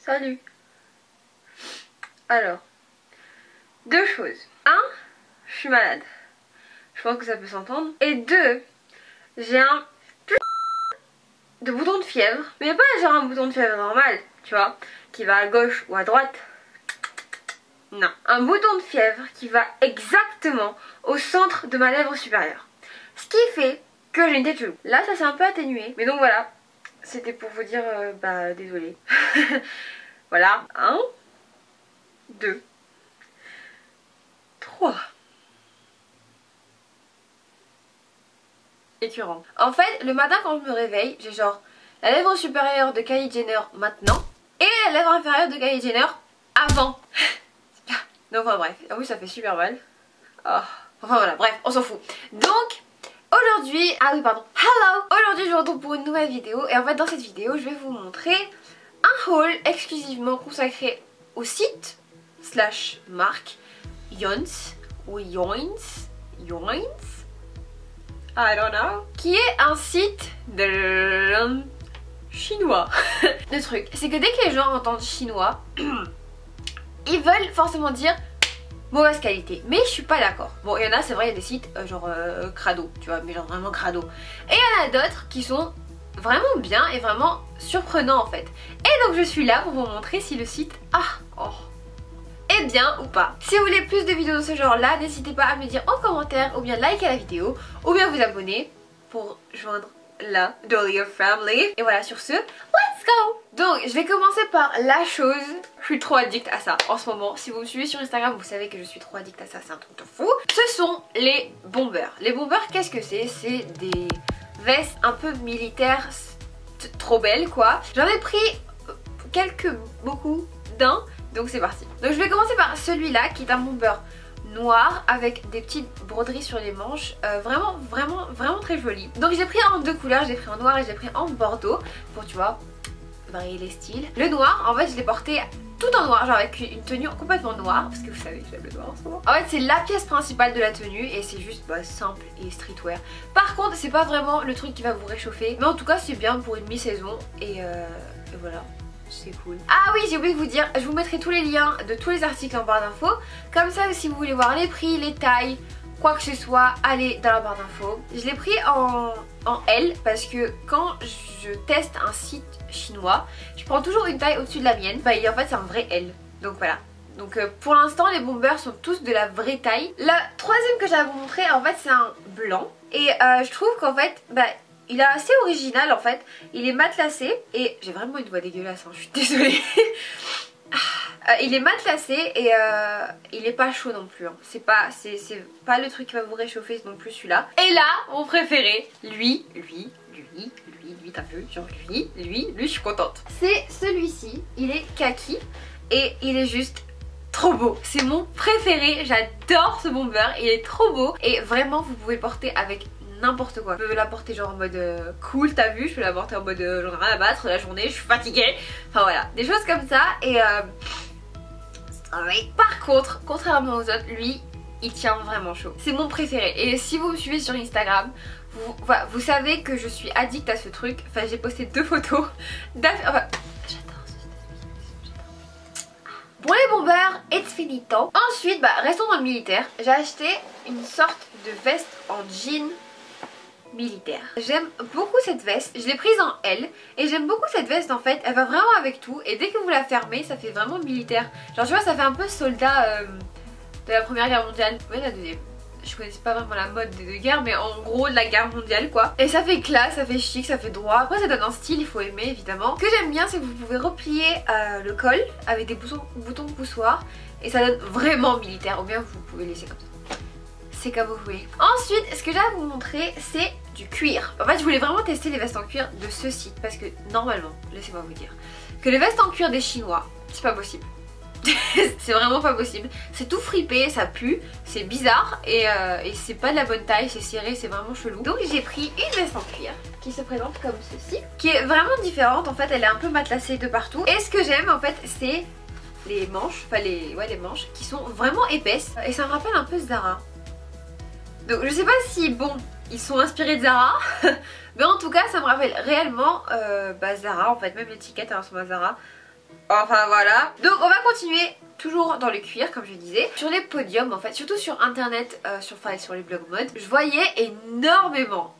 Salut. Alors, deux choses. Un, je suis malade. Je pense que ça peut s'entendre. Et deux, j'ai un de bouton de fièvre. Mais pas genre un bouton de fièvre normal, tu vois, qui va à gauche ou à droite. Non, un bouton de fièvre qui va exactement au centre de ma lèvre supérieure. Ce qui fait que j'ai une tête chelou. Là, ça s'est un peu atténué. Mais donc voilà, c'était pour vous dire, désolé. Voilà, 1, 2, 3. Écœurant. En fait, le matin quand je me réveille, j'ai genre la lèvre supérieure de Kylie Jenner maintenant et la lèvre inférieure de Kylie Jenner avant. Donc enfin bref, en plus ça fait super mal. Oh. Enfin voilà, bref, on s'en fout. Donc aujourd'hui, ah oui pardon, hello. Aujourd'hui je vous retrouve pour une nouvelle vidéo. Et en fait dans cette vidéo je vais vous montrer un haul exclusivement consacré au site slash marque Younes ou Younes, I don't know, qui est un site de chinois. Le truc c'est que dès que les gens entendent chinois ils veulent forcément dire mauvaise qualité, mais je suis pas d'accord. Bon, il y en a, c'est vrai, il y a des sites genre crado, tu vois, mais genre vraiment crado. Et il y en a d'autres qui sont vraiment bien et vraiment surprenants en fait. Et donc je suis là pour vous montrer si le site est bien ou pas. Si vous voulez plus de vidéos de ce genre là, n'hésitez pas à me le dire en commentaire ou bien liker la vidéo ou bien vous abonner pour joindre la Dolly Family. Et voilà, sur ce, let's go. Donc je vais commencer par la chose, je suis trop addict à ça en ce moment. Si vous me suivez sur Instagram, vous savez que je suis trop addict à ça, c'est un truc de fou. Ce sont les bombers. Les bombers, qu'est-ce que c'est? C'est des vestes un peu militaires, trop belles quoi. J'en ai pris beaucoup d'un, donc c'est parti. Donc je vais commencer par celui-là qui est un bomber noir avec des petites broderies sur les manches, vraiment très joli. Donc j'ai pris en deux couleurs, j'ai pris en noir et j'ai pris en bordeaux pour, tu vois, varier les styles. Le noir, en fait je l'ai porté tout en noir, genre avec une tenue complètement noire, parce que vous savez j'aime le noir en ce moment. En fait c'est la pièce principale de la tenue et c'est juste simple et streetwear. Par contre c'est pas vraiment le truc qui va vous réchauffer, mais en tout cas c'est bien pour une mi-saison et voilà. C'est cool. Ah oui, j'ai oublié de vous dire, je vous mettrai tous les liens de tous les articles en barre d'infos. Comme ça, si vous voulez voir les prix, les tailles, quoi que ce soit, allez dans la barre d'infos. Je l'ai pris en L parce que quand je teste un site chinois, je prends toujours une taille au-dessus de la mienne. Et en fait, c'est un vrai L. Donc voilà. Donc pour l'instant, les bombers sont tous de la vraie taille. La troisième que j'ai à vous montrer, en fait, c'est un blanc. Et je trouve qu'en fait, il est assez original en fait, il est matelassé et j'ai vraiment une voix dégueulasse, hein, je suis désolée. Il est matelassé et il est pas chaud non plus, hein. C'est pas le truc qui va vous réchauffer non plus celui-là. Et là, mon préféré, lui, t'as vu, genre lui, je suis contente. C'est celui-ci, il est kaki et il est juste trop beau. C'est mon préféré, j'adore ce bomber, il est trop beau et vraiment vous pouvez le porter avec n'importe quoi. Je peux la porter genre en mode cool, t'as vu, je peux la porter en mode j'en ai rien à battre la journée, je suis fatiguée. Enfin voilà, des choses comme ça et par contre, contrairement aux autres, lui, il tient vraiment chaud. C'est mon préféré et si vous me suivez sur Instagram, vous savez que je suis addict à ce truc. Enfin j'ai posté 2 photos j'adore pour les bombers, it's finito. Ensuite, restons dans le militaire. J'ai acheté une sorte de veste en jean militaire. J'aime beaucoup cette veste, je l'ai prise en L et j'aime beaucoup cette veste en fait, elle va vraiment avec tout et dès que vous la fermez ça fait vraiment militaire. Genre tu vois ça fait un peu soldat de la première guerre mondiale, ouais la deuxième. Je connaissais pas vraiment la mode des deux guerres mais en gros de la guerre mondiale quoi. Et ça fait classe, ça fait chic, ça fait droit. Après ça donne un style, il faut aimer évidemment. Ce que j'aime bien c'est que vous pouvez replier le col avec des boutons poussoirs et ça donne vraiment militaire ou bien vous pouvez laisser comme ça. C'est comme vous voulez. Ensuite, ce que j'ai à vous montrer, c'est du cuir. En fait, je voulais vraiment tester les vestes en cuir de ce site parce que normalement, laissez-moi vous dire, que les vestes en cuir des Chinois, c'est pas possible. C'est vraiment pas possible. C'est tout fripé, ça pue, c'est bizarre et c'est pas de la bonne taille, c'est serré, c'est vraiment chelou. Donc j'ai pris une veste en cuir qui se présente comme ceci, qui est vraiment différente. En fait, elle est un peu matelassée de partout. Et ce que j'aime en fait, c'est les manches, enfin les manches qui sont vraiment épaisses et ça me rappelle un peu Zara. Donc je sais pas si bon ils sont inspirés de Zara mais en tout cas ça me rappelle réellement Zara en fait, même l'étiquette elle ressemble à Zara. Enfin voilà. Donc on va continuer toujours dans le cuir comme je disais. Sur les podiums en fait, surtout sur internet, sur les blogs mode, je voyais énormément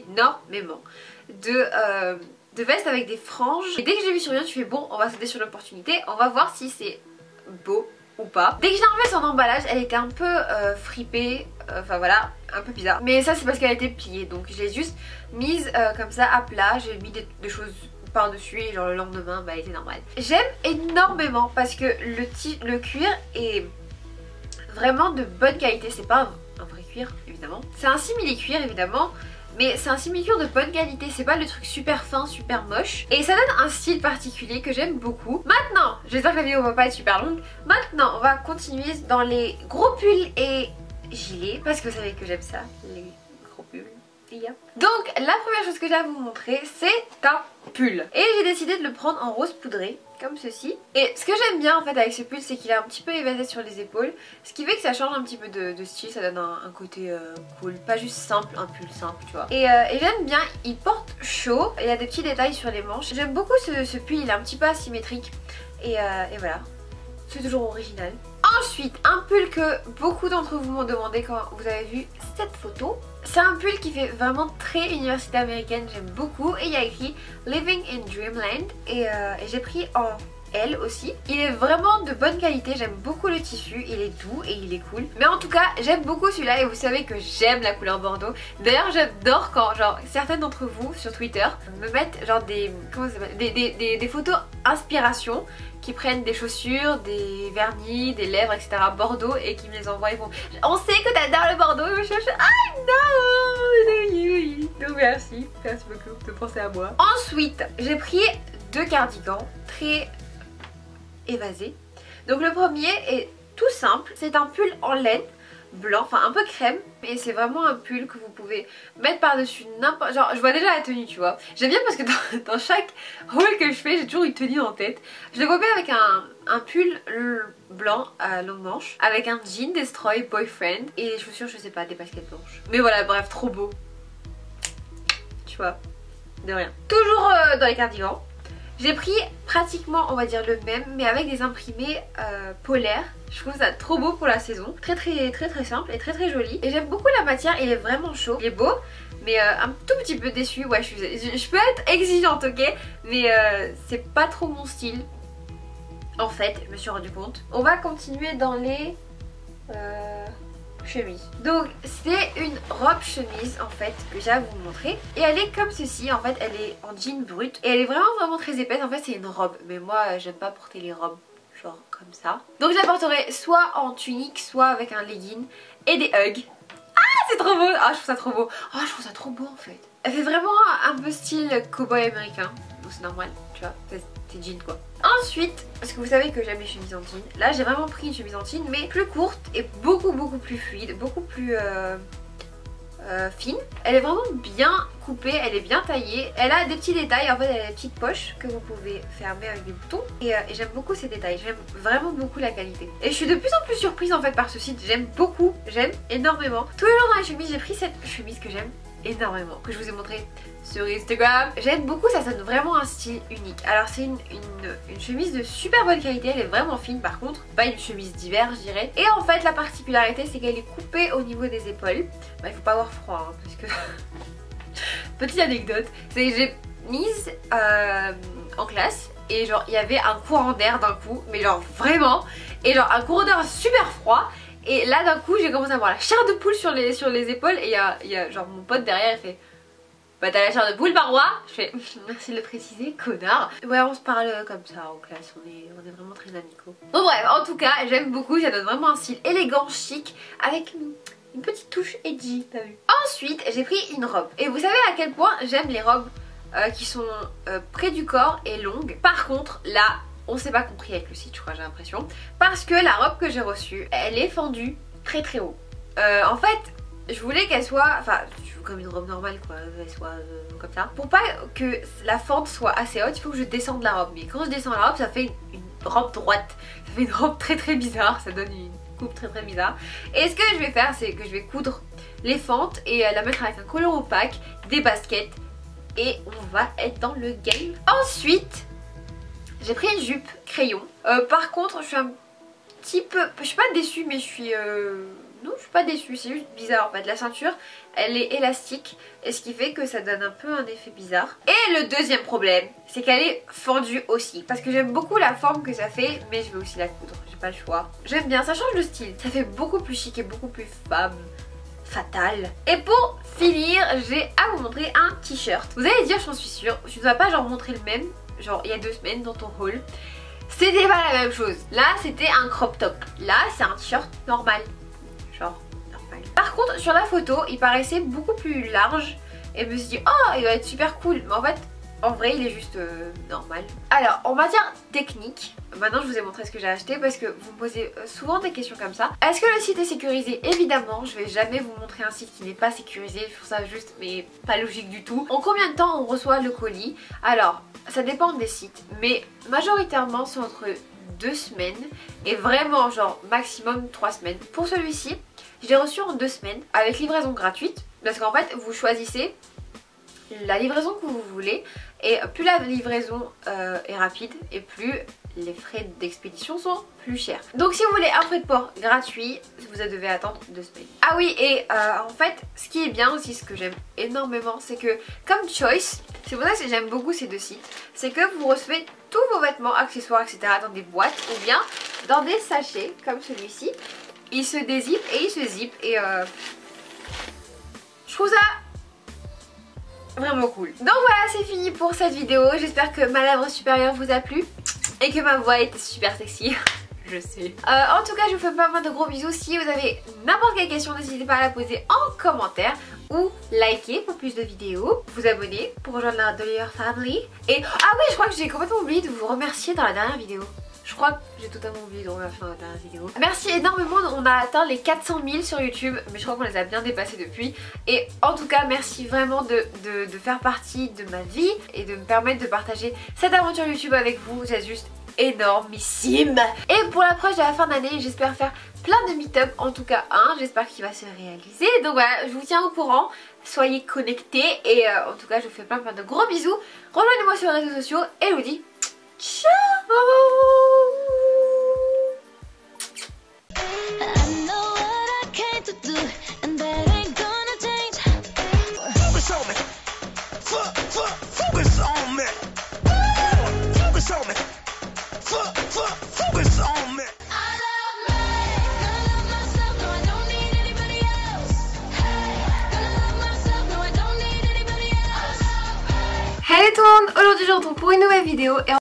de vestes avec des franges. Et dès que j'ai vu sur rien, tu fais bon, on va sauter sur l'opportunité, on va voir si c'est beau ou pas. Dès que j'ai enlevé son emballage, elle était un peu fripée, enfin voilà, un peu bizarre. Mais ça c'est parce qu'elle était pliée, donc je l'ai juste mise comme ça à plat, j'ai mis des choses par dessus et genre le lendemain bah elle était normale. J'aime énormément parce que le cuir est vraiment de bonne qualité, c'est pas un vrai cuir évidemment. C'est un simili-cuir évidemment, mais c'est un simili-cuir de bonne qualité, c'est pas le truc super fin, super moche. Et ça donne un style particulier que j'aime beaucoup. Maintenant, j'espère que la vidéo va pas être super longue. Maintenant, on va continuer dans les gros pulls et gilets, parce que vous savez que j'aime ça, les gros pulls. Donc la première chose que j'ai à vous montrer, c'est un pull. Et j'ai décidé de le prendre en rose poudré, comme ceci. Et ce que j'aime bien en fait avec ce pull, c'est qu'il est un petit peu évasé sur les épaules, ce qui fait que ça change un petit peu de style, ça donne un côté cool, pas juste simple, un pull simple tu vois. Et j'aime bien, il porte chaud, il y a des petits détails sur les manches. J'aime beaucoup ce pull, il est un petit peu asymétrique et voilà, c'est toujours original. Ensuite, un pull que beaucoup d'entre vous m'ont demandé quand vous avez vu cette photo. C'est un pull qui fait vraiment très université américaine, j'aime beaucoup. Et il y a écrit Living in Dreamland et j'ai pris en L aussi. Il est vraiment de bonne qualité, j'aime beaucoup le tissu, il est doux et il est cool. Mais en tout cas, j'aime beaucoup celui-là et vous savez que j'aime la couleur bordeaux. D'ailleurs, j'adore quand genre certaines d'entre vous sur Twitter me mettent genre des photos inspiration, qui prennent des chaussures, des vernis, des lèvres, etc. Bordeaux et qui me les envoient. Ils font on sait que t'adores le Bordeaux. Et je fais ah non, oui. Donc merci beaucoup de penser à moi. Ensuite, j'ai pris 2 cardigans très évasés. Donc le premier est tout simple, c'est un pull en laine blanc, enfin un peu crème, et c'est vraiment un pull que vous pouvez mettre par dessus n'importe, genre je vois déjà la tenue tu vois. J'aime bien parce que dans chaque haul que je fais j'ai toujours une tenue en tête. Je le vois bien avec un pull blanc à longue manche avec un jean Destroy Boyfriend et des chaussures, je sais pas, des baskets blanches. Mais voilà, bref, trop beau, tu vois, de rien. Toujours dans les cardigans, j'ai pris pratiquement on va dire le même mais avec des imprimés polaires. Je trouve ça trop beau pour la saison, très simple et très joli. Et j'aime beaucoup la matière, il est vraiment chaud, il est beau, mais un tout petit peu déçue. Ouais, je peux être exigeante, ok, mais c'est pas trop mon style. En fait, je me suis rendu compte. On va continuer dans les chemises. Donc c'est une robe chemise en fait que j'ai à vous montrer. Et elle est comme ceci, en fait elle est en jean brut. Et elle est vraiment très épaisse, en fait c'est une robe. Mais moi j'aime pas porter les robes genre comme ça. Donc je la porterai soit en tunique, soit avec un legging et des hugs. Ah c'est trop beau. Ah je trouve ça trop beau. Ah je trouve ça trop beau en fait. Elle fait vraiment un peu style cowboy américain. Donc c'est normal, tu vois, c'est jean quoi. Ensuite, parce que vous savez que j'aime les chemises en jean, là j'ai vraiment pris une chemise en jean mais plus courte et beaucoup plus fluide, beaucoup plus fine. Elle est vraiment bien coupée, elle est bien taillée, elle a des petits détails, en fait elle a des petites poches que vous pouvez fermer avec des boutons et j'aime beaucoup ces détails, j'aime vraiment beaucoup la qualité. Et je suis de plus en plus surprise en fait par ce site, j'aime beaucoup, j'aime énormément. Tous les jours dans les chemises, j'ai pris cette chemise que j'aime énormément, que je vous ai montré sur Instagram. J'aime beaucoup, ça donne vraiment un style unique. Alors c'est une chemise de super bonne qualité, elle est vraiment fine par contre, pas une chemise d'hiver je dirais. Et en fait la particularité c'est qu'elle est coupée au niveau des épaules. Bah il faut pas avoir froid hein, parce que... Petite anecdote, c'est que j'ai mise en classe et genre il y avait un courant d'air d'un coup, mais genre vraiment, et genre un courant d'air super froid. Et là d'un coup j'ai commencé à avoir la chair de poule sur les épaules et il y a genre mon pote derrière, il fait bah t'as la chair de poule par moi. Je fais merci de le préciser connard. Ouais on se parle comme ça en classe, on est vraiment très amicaux. Bon bref, en tout cas j'aime beaucoup, ça donne vraiment un style élégant, chic, avec une petite touche edgy, t'as vu. Ensuite j'ai pris une robe et vous savez à quel point j'aime les robes qui sont près du corps et longues. Par contre là on s'est pas compris avec le site je crois, j'ai l'impression, parce que la robe que j'ai reçue elle est fendue très haut. En fait je voulais qu'elle soit, enfin comme une robe normale quoi, elle soit comme ça. Pour pas que la fente soit assez haute, il faut que je descende la robe. Mais quand je descends la robe ça fait une robe droite, ça fait une robe très bizarre, ça donne une coupe très bizarre. Et ce que je vais faire c'est que je vais coudre les fentes et la mettre avec un collant opaque, des baskets et on va être dans le game. Ensuite J'ai pris une jupe crayon. Par contre je suis un petit peu... Je suis pas déçue mais je suis... Non je suis pas déçue, c'est juste bizarre en fait. La ceinture elle est élastique et ce qui fait que ça donne un peu un effet bizarre. Et le deuxième problème c'est qu'elle est fendue aussi. Parce que j'aime beaucoup la forme que ça fait mais je vais aussi la coudre, j'ai pas le choix. J'aime bien, ça change de style, ça fait beaucoup plus chic et beaucoup plus femme fatale. Et pour finir j'ai à vous montrer un t-shirt. Vous allez dire j'en suis sûre, je ne dois pas genre montrer le même, genre il y a 2 semaines dans ton haul. C'était pas la même chose. Là c'était un crop top, là c'est un t-shirt normal. Genre normal. Par contre sur la photo il paraissait beaucoup plus large et je me suis dit oh il va être super cool, mais en fait en vrai il est juste normal. Alors en matière technique, maintenant je vous ai montré ce que j'ai acheté parce que vous me posez souvent des questions comme ça. Est-ce que le site est sécurisé? Évidemment, je vais jamais vous montrer un site qui n'est pas sécurisé, je trouve ça juste mais pas logique du tout. En combien de temps on reçoit le colis? Alors ça dépend des sites mais majoritairement c'est entre 2 semaines et vraiment genre maximum 3 semaines. Pour celui-ci je l'ai reçu en 2 semaines avec livraison gratuite parce qu'en fait vous choisissez la livraison que vous voulez et plus la livraison est rapide et plus les frais d'expédition sont plus chers. Donc si vous voulez un frais de port gratuit, vous devez attendre 2 semaines. Ah oui et en fait ce qui est bien aussi, ce que j'aime énormément, c'est que comme Choice, c'est pour ça que j'aime beaucoup ces 2 sites, c'est que vous recevez tous vos vêtements, accessoires etc dans des boîtes ou bien dans des sachets comme celui-ci. Il se dézippe et il se zippe et je trouve ça vraiment cool. Donc voilà, c'est fini pour cette vidéo. J'espère que ma lèvre supérieure vous a plu et que ma voix était super sexy. Je sais. En tout cas, je vous fais pas mal de gros bisous. Si vous avez n'importe quelle question, n'hésitez pas à la poser en commentaire ou liker pour plus de vidéos, vous abonner pour rejoindre la Dollar Family. Et ah oui, je crois que j'ai complètement oublié de vous remercier dans la dernière vidéo. Je crois que j'ai totalement oublié de remercier dans la dernière vidéo. Merci énormément, on a atteint les 400 000 sur YouTube, mais je crois qu'on les a bien dépassés depuis. Et en tout cas, merci vraiment de faire partie de ma vie et de me permettre de partager cette aventure YouTube avec vous. C'est juste énormissime. Et pour l'approche de la fin d'année, j'espère faire plein de meet-up, en tout cas un, j'espère qu'il va se réaliser. Donc voilà, je vous tiens au courant, soyez connectés et en tout cas je vous fais plein de gros bisous. Rejoignez-moi sur les réseaux sociaux et je vous dis ciao. Hey tout le monde, aujourd'hui je vous retrouve pour une nouvelle vidéo et